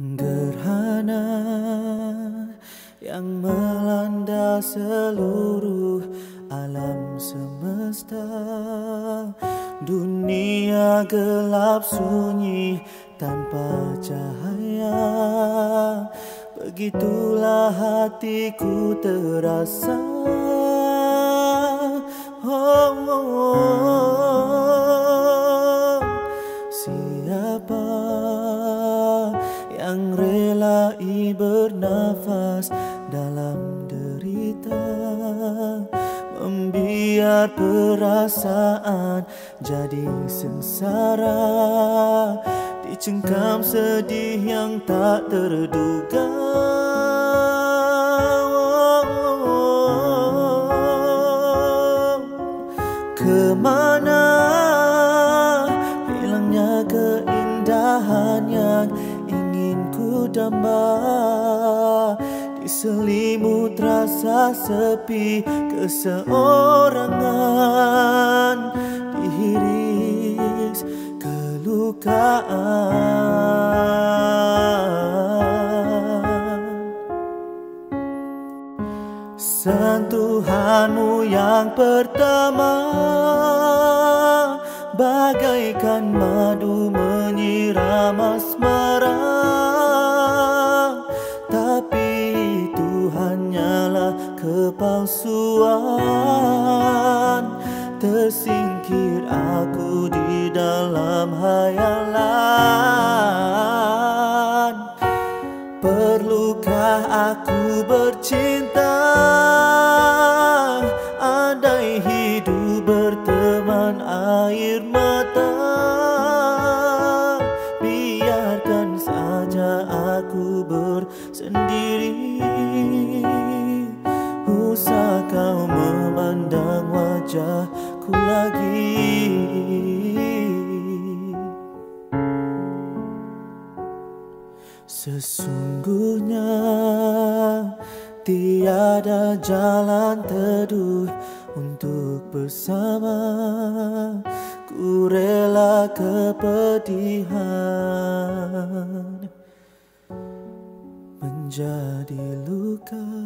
Gerhana yang melanda seluruh alam semesta. Dunia gelap sunyi tanpa cahaya. Begitulah hatiku terasa. Siapa yang rela bernafas dalam derita, membiar perasaan jadi sengsara, dicengkam sedih yang tak terduga. Kemana hilangnya keindahan yang ingin ku damba? Diselimut rasa sepi keseorangan, dihiris kelukaan. Sentuhanmu yang pertama bagaikan madu menyiram asmara, tapi itu hanyalah kepalsuan. Tersingkir aku di dalam hayalan. Perlukah aku bercinta? Andai hidup berteman air mata, biarkan saja aku bersendiri. Usah kau memandang wajahku lagi. Sesungguhnya tiada jalan teduh untuk bersama. Ku rela kepedihan menjadi luka.